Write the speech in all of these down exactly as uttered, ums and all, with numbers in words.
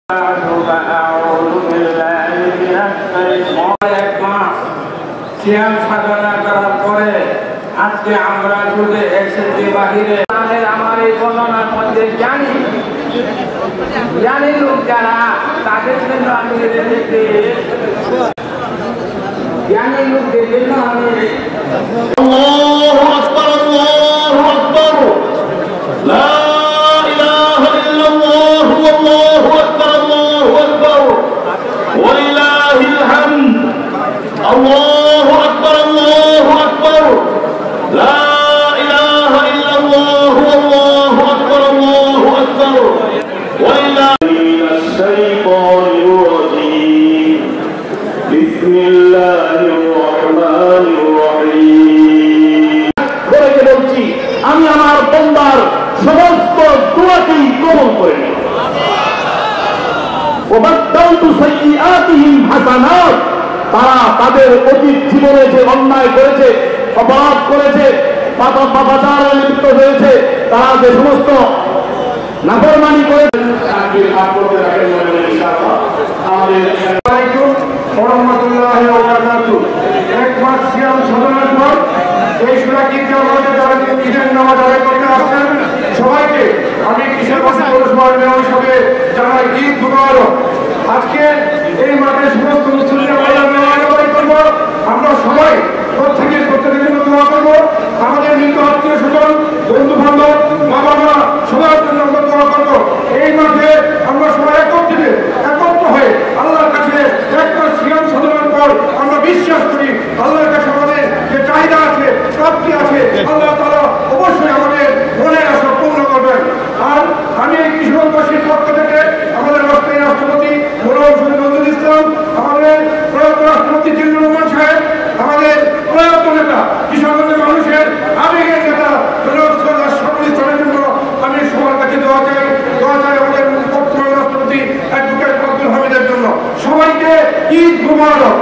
সিয়াম সাধনা করার পরে আজকে আমরা ছুটে এসেছি বাহিরে। আমার এই বর্ণনার মধ্যে জানি জানি লোক যারা তাদের জন্য আমি রেখেছি, জ্ঞানী লোকদের জন্য আমি আল্লাহু আকবার আল্লাহু আকবার লা ইলাহা ইল্লাল্লাহ আল্লাহু আকবার আল্লাহু আকবার ওয়া লিল্লাহিল হামদ আল্লাহু আকবার আল্লাহু আকবার লা ইলাহা ইল্লাল্লাহ আল্লাহু আকবার আল্লাহু আকবার ওয়া লিল্লাহিশ শাইতানির রাজীম বিসমিল্লাহির রহমানির রহিম। বলে বলছি আমি আমার বান্দার সমস্ত দোয়াকেই কবুল করে নিই। ওয়াবাদদালতু সাইয়্যাতিহিম হাসানাত, তারা তাদের অতীত জীবনে যে অন্যায় করেছে, অপরাধ করেছে, পাপাচারে লিপ্ত হয়েছে, তারা যে সমস্ত নাফরমানি করেছে এক মাস সিয়াম সাধনার পর এই সূরা কিতাব যারা নিজের নামাজ আদায় করতে আসছেন সবাইকে আমি কিশোর পৌরসভার মেয়র হিসাবে জানাই ঈদ মুবারক। আজকে এই মাঠে সমস্ত মুসলিমরা আদায় করবো, আমরা সবাই প্রত্যেকের প্রত্যেকের জন্য দোয়া করবো। আমাদের মৃত আত্মীয় স্বজন, বন্ধু বান্ধব, মা বাবা সবার জন্য আমরা দোয়া করবো। এই মাঠে আমরা সবাই একত্রিত একত্র হয়ে আল্লাহর কাছে এক মাস সিয়াম সাধনার পর আমরা বিশ্বাস করি আল্লাহর কাছে আমাদের যে চাহিদা আছে, প্রাপ্তি আছে, আল্লাহ তাআলা অবশ্যই আমাদের মনের আশা পূর্ণ করবেন। আর আমি এই কিশোরগঞ্জবাসীর পক্ষ থেকে আমাদের রাষ্ট্রীয় রাষ্ট্রপতি মোলানা নজরুল ইসলাম, আমাদের প্রয়াত রাষ্ট্রপতি জিল্লুর রহমান সাহেব, আমাদের প্রয়াত নেতা কিশোরগঞ্জের মানুষের আবেগের নেতা সকল ইসলামের জন্য আমি সবার কাছে দোয়া চাই দোয়া চাই আমাদের বর্তমান রাষ্ট্রপতি অ্যাডভোকেট আব্দুল হামিদের জন্য। সবাইকে ঈদ মুবারক।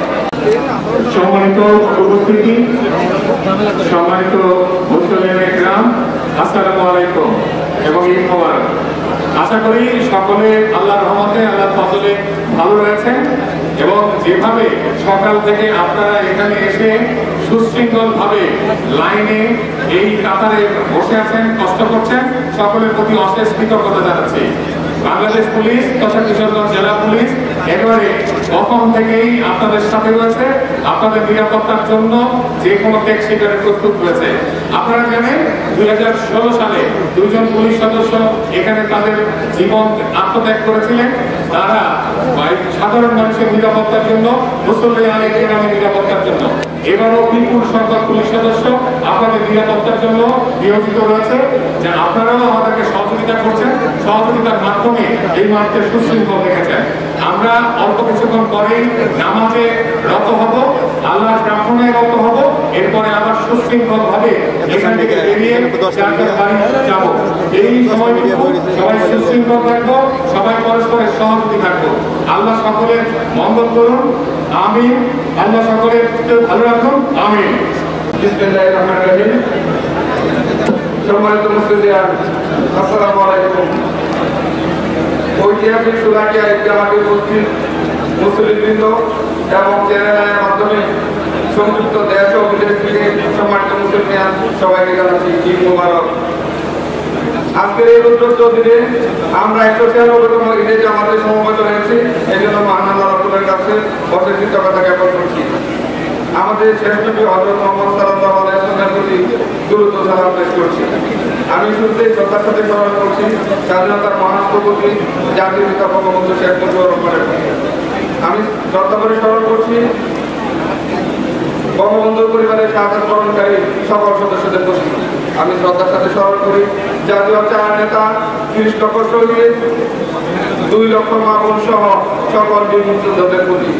সম্মানিত উপস্থিতি, সম্মানিত মুসলিম একরাম, আসসালামু আলাইকুম এবং ঈদ মুবারক। আশা করি সকলে আল্লাহর রহমতে আল্লাহর ফজলে ভালো রয়েছেন এবং যেভাবে সকাল থেকে আপনারা এখানে এসে সুশৃঙ্খল ভাবে লাইনে এই কাতারে বসে আছেন, কষ্ট করছেন, সকলের প্রতি অশেষ কৃতজ্ঞতা জানাচ্ছি। বাংলাদেশ পুলিশ তথা কিশোরগঞ্জ জেলা পুলিশ একেবারে প্রথম থেকেই আপনাদের সাথে রয়েছে, আপনাদের নিরাপত্তার জন্য যে কোনো ত্যাগ স্বীকারে প্রস্তুত রয়েছে। আপনারা জানেন দুই হাজার ষোলো সালে দুইজন পুলিশ সদস্য এখানে তাদের জীবন আত্মত্যাগ করেছিলেন। তারা সাধারণ মানুষের নিরাপত্তার জন্য, মুসল্লি আলেম কেরামের নিরাপত্তার জন্য। এবারও বিপুল সংখ্যক পুলিশ সদস্য আপনাদের নিরাপত্তার জন্য নিয়োজিত রয়েছে, যে আপনারাও আমাদেরকে সহযোগিতা করছেন। সহযোগিতার মাধ্যমে এই মাঠকে সুশৃঙ্খল রেখেছেন। আমরা অল্প কিছুক্ষণ পরেই নামাজে রত হব, আল্লাহ প্রার্থনায় রত হব, এরপরে আবার সুশৃঙ্খল ভাবে এখান থেকে বেরিয়ে বাড়ি যাব। এই সময়টুকু সবাই সুশৃঙ্খল থাকবো, সবাই পরস্পরের সহযোগী থাকবো। আল্লাহ সকলের মঙ্গল করুন, আমিন। আল্লাহ সকলের ভালো রাখুন, আমিন। বিসমিল্লাহির রহমানির রহিম। সম্মানিত মুসলিম, আসসালামু আলাইকুম। ঐতিহাসিক সুলাকিয়া ঈদগাহ মাঠে উপস্থিত মুসলিমবৃন্দ এবং চ্যানেলের মাধ্যমে সংযুক্ত দেশ ও বিদেশ থেকে সম্মানিত মুসলিম সবাইকে জানাচ্ছি ঈদ মুবারক। আজকের এই উদ্যোক্ত দিনে আমরা একশো ছিয়ানব্বইতম ঈদের জামাতে সমবেত হয়েছি। এই জন্য মহান আল্লাহ রাব্বুলের কাছে অশেষ কৃতজ্ঞতা জ্ঞাপন করছি। আমাদের শ্রেষ্ঠ নবী হযরত মুহাম্মদ সাল্লাল্লাহু আলাইহি ওয়াসাল্লামের প্রতি দরুদ ও সালাম পেশ করছি। আমি শুরুতেই শ্রদ্ধার সাথে স্মরণ করছি স্বাধীনতার মহাস্থপতি জাতির পিতা বঙ্গবন্ধু শেখ মুজিবুর রহমানের প্রতি। আমি শ্রদ্ধা করে স্মরণ করছি বঙ্গবন্ধুর পরিবারের শাহাদাত বরণকারী সকল সদস্যদের প্রতি। আমি শ্রদ্ধার সাথে স্মরণ করি জাতীয় চার নেতা, তিরিশ লক্ষ শহীদ, দুই লক্ষ মা বোন সহ সকল বীর মুক্তিযোদ্ধাদের প্রতি।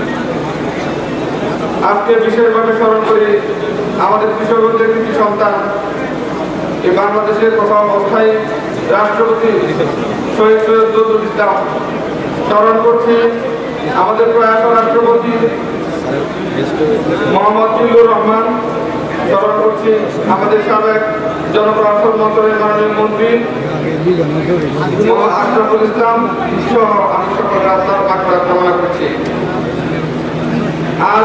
আজকে বিশেষভাবে স্মরণ করি আমাদের কিশোরগঞ্জের কৃতি সন্তান, এই বাংলাদেশের প্রথম অস্থায়ী রাষ্ট্রপতি শহীদ সৈয়দ নজরুল ইসলাম। স্মরণ করছি আমাদের প্রয়াত রাষ্ট্রপতি মোহাম্মদ জিল্লুর রহমান। স্মরণ করছি আমাদের সাবেক জনপ্রশাসন মন্ত্রণালয়ের মাননীয় মন্ত্রী মোহাম্মদ আশরাফুল ইসলাম সহ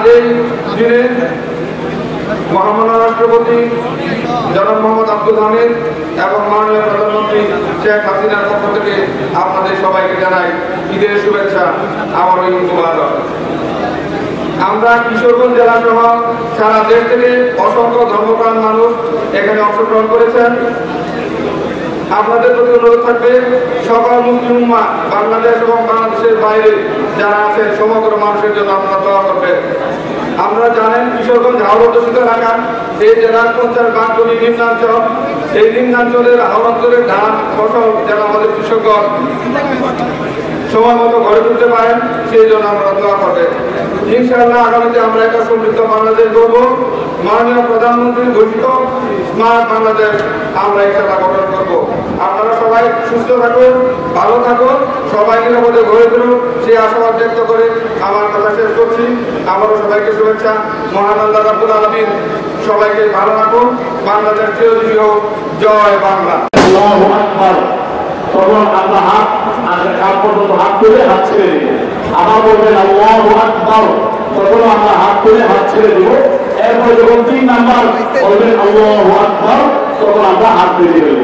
এই দিনে মহামান্য রাষ্ট্রপতি জনাব মোহাম্মদ আব্দুল হামিদ এবং মাননীয় প্রধানমন্ত্রী শেখ হাসিনার পক্ষ থেকে আপনাদের সবাইকে জানাই ঈদের শুভেচ্ছা, আমার ঈদ মুবারক। আমরা কিশোরগঞ্জ জেলা সহ সারা দেশ থেকে অসংখ্য ধর্মপ্রাণ মানুষ এখানে অংশগ্রহণ করেছেন। আপনাদের প্রতি অনুরোধ থাকবে সকল মুসলিম উম্মাহ বাংলাদেশ এবং বাংলাদেশের বাইরে যারা আছেন সমগ্র মানুষের জন্য আপনারা দোয়া করবেন। আমরা জানেন কিশোরগঞ্জ হাওড় অধ্যুষিত এলাকা, এই জেলার পঞ্চাশ বাঘগুলি নিম্নাঞ্চল। এই নিম্নাঞ্চলের হাওড় অঞ্চলের ধান ফসল যেন আমাদের কৃষকগণ সময় মতো ঘরে তুলতে পারেন, সেই জন্য আমরা দোয়া করবেন। ইনশাআল্লাহ আগামীতে আমরা একটা সমৃদ্ধ বাংলাদেশ গড়ব। মাননীয় প্রধানমন্ত্রীর ঘোষিত স্মার্ট বাংলাদেশ আমরা ইনশাআল্লাহ গঠন করব। আপনারা সবাই সুস্থ থাকুন, ভালো থাকুন, সবাই নিরাপদে ঘরে তুলুন, সেই আশাবাদ ব্যক্ত করে আমার কথা শেষ করছি। আমারও সবাইকে শুভেচ্ছা। মহান আল্লাহ রাব্বুল আলামিন সবাইকে ভালো রাখুন। বাংলাদেশ চিরজীবী হোক। জয় বাংলা। আল্লাহু আকবার। তখন আমরা হাত কাপ পর্যন্ত হাত তুলে হাত ছেড়ে দিব। আবার বলবেন আল্লাহু আকবার। তখন আমরা হাত তুলে হাত ছেড়ে দিব। এরপরে যখন তিন নাম্বার বলবেন আল্লাহু আকবার, তখন আমরা হাত দিয়ে দেব।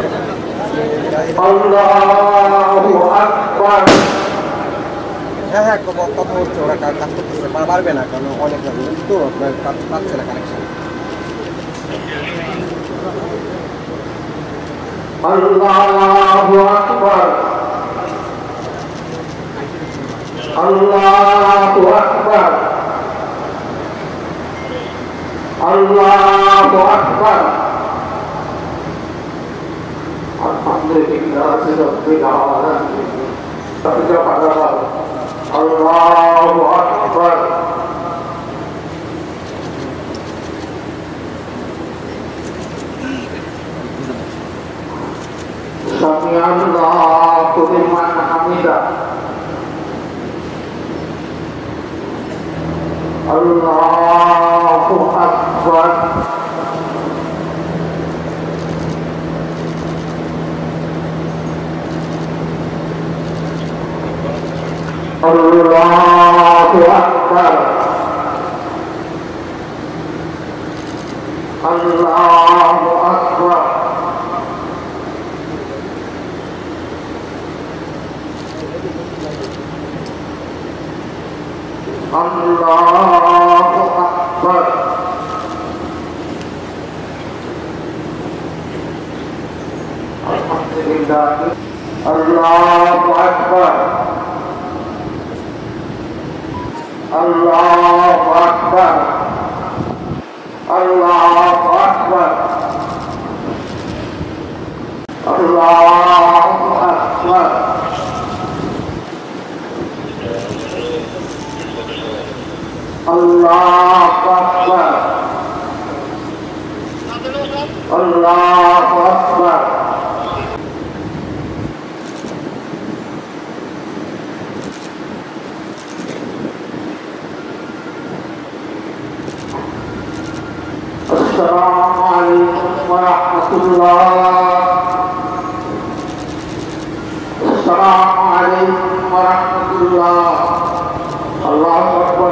আল্লাহু আকবার। হ্যাঁ হ্যাঁ কথা হচ্ছে, ওরা কাজ করতেছে, পারবে না কারণ অনেক তো আপনার পাচ্ছে না কানেকশন। আল্লাহু আকবার। আল্লাহু আকবার। আল্লাহু আকবার। আলহামদুলিল্লাহি রাব্বিল আলামিন। আল্লাহু আকবার। সামি আল্লাহু লিমান হামিদা। আল্লাহু আকবার। আল্লাহু আকবার। আল্লাহু আকবার। আল্লাহু আকবার। আলহামদুলিল্লাহ। আল্লাহু আকবার। আল্লাহু আকবার। আল্লাহু আকবার। আল্লাহু আকবার। আল্লাহু আকবার। আল্লাহু আকবার। আসসালামু আলাইকুম ওয়া রাহমাতুল্লাহ। আসসালামু আলাইকুম ওয়া রাহমাতুল্লাহ। আল্লাহু আকবার।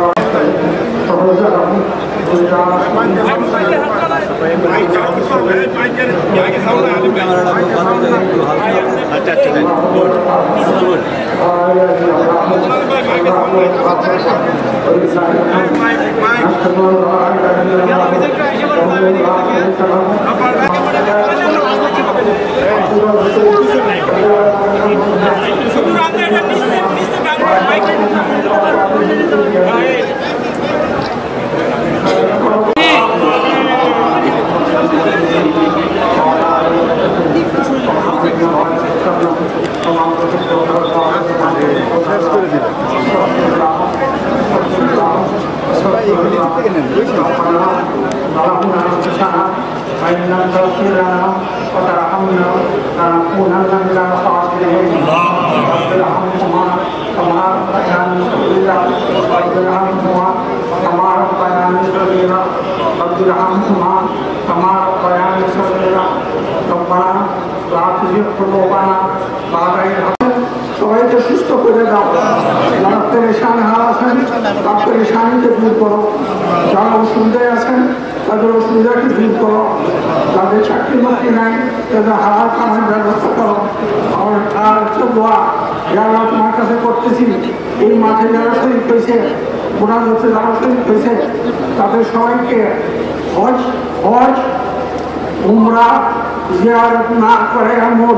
সবাইকে সুস্থ করে দাও। পেরেশান হাল আছেন তার পেরেশানিকে দূর করো, যারা অসুবিধায় আছেন তাদের অসুবিধাকে দূর করো, যাদের চাকরি বাকরি নাই তাদের হালাল কামানোর ব্যবস্থা করো। আর হচ্ছে দোয়া যারা তোমার কাছে করতেছি, এই মাঠে যারা শরীর হয়েছে, গোড়া হচ্ছে যারা শরীর হয়েছে, তাদের সবাইকে হজ হজ উমরা জিয়ারত না করে মোট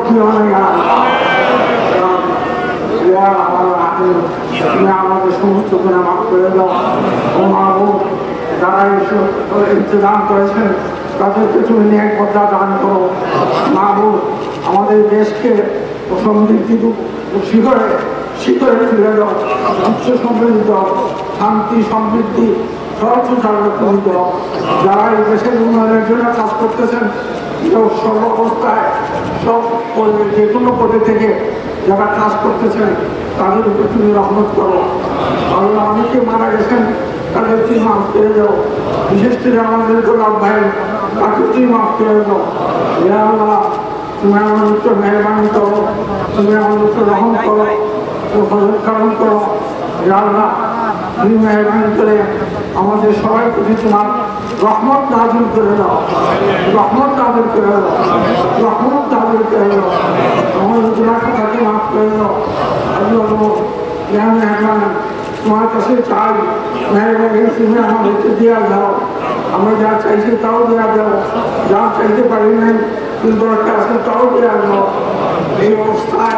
তুমি আমাদের সমস্ত গুণা মাফ করে দাও। ও মাহবুব, যারা ইন্তজাম করেছেন তাদেরকে তুমি নেক বদলা দান করো। মাহবুব, আমাদের দেশকে সমৃদ্ধি শিখরে শিখরে তুলে দাও, উচ্চ সমৃদ্ধি দাও, শান্তি সমৃদ্ধি সর্বোচ্চ জায়গা করে দাও। যারা এই দেশের উন্নয়নের জন্য কাজ করতেছেন সর্ব অবস্থায় সব যে কোনো পদে থেকে যারা কাজ করতেছেন তাদের উপর তুমি রহমত করো। আল্লাহ অনেকে মারা গেছেন, তাদের তুমি মাফ করে দাও। বিশেষ করে আমাদের গোলাপ ভাই, তাকে তুমি মাফ করে দাও। আল্লাহ, তুমি আমার উপর মেহরবানি করো, তুমি আমার উপর রহম করো, ফজল কারণ করো। আল্লাহ, তুমি মেহরবানি করে আমাদের সবাই প্রতি তোমার রহমত নাযিল করে দাও, রহমত নাযিল করে দাও, রহমত নাযিল করে দাও। আমাদের গুনাহ খাতাকে মাফ করে দাও। আল্লাহ, ইয়া মেহরবান, তোমার কাছে চাই, মেহরবানি তুমি আমাদেরকে দেওয়া দাও। আমরা যা চাইছি তাও দেওয়া দাও, যা চাইতে পারি নাই কিন্তু একটা আছে তাও দেওয়া দাও। এই অবস্থায়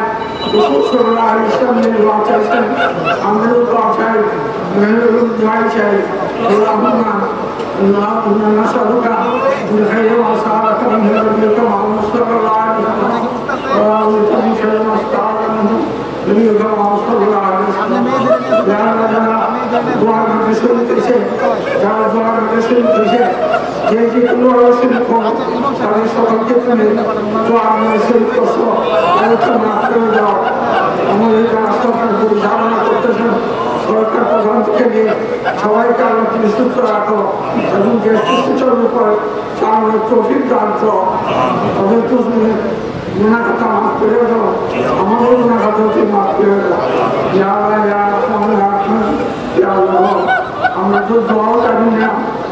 চাইছেন, আমরাও দোয়া চাই, মেহরবানি দোয়াই চাই। আল্লাহুম্মা ইন্না নাসআলুকা বিল খাইরি ওয়া সাআলাকা মিন নাবিয়্যিকা মুহাম্মাদ সাল্লাল্লাহু আলাইহি ওয়াসাল্লাম ওয়া মিন কুল্লি শাররিন নাস্তাঈনুকা নাবিয়্যিকা মুহাম্মাদ সাল্লাল্লাহু আলাইহি ওয়াসাল্লাম। ইয়া আল্লাহ, দোয়া করতে শুরু করেছে, যারা দোয়া করতে শুরু করেছে, যে যে কোনো শুরু করো তাদের সকলকে তুমি দোয়া করে শুরু করছো, তাদেরকে মাফ করে দাও। আমাদের যারা সরকার পরিচালনা করতেছেন, সরকার প্রধান থেকে নিয়ে সবাইকে আল্লাহ তুমি সুস্থ রাখো এবং দেশকে সুচারুর উপর চালানোর তৌফিক দান করো। তাদের তো গুনাহ খাতা মাফ করে দাও, আমারও গুনাহ খাতা তুমি মাফ করে দাও। ইয়া আল্লাহ, ইয়া রাহমান ইয়া রাহিম, ইয়া আল্লাহ, আমরা তো দোয়াও জানি না।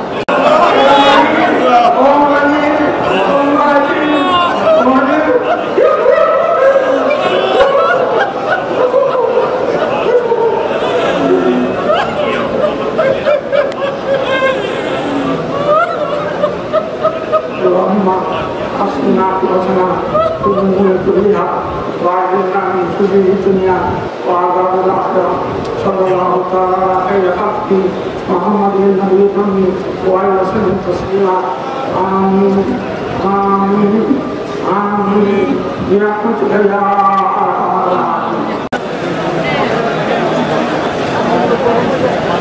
حسنا حسنا كلنا كلها وعجلنا من كل الدنيا وعذاب الآخرة. صلى الله تعالى على خير خلقه محمد النبي الأمي وعلى وسلم تسليما. آمين آمين آمين برحمتك يا أرحم الراحمين.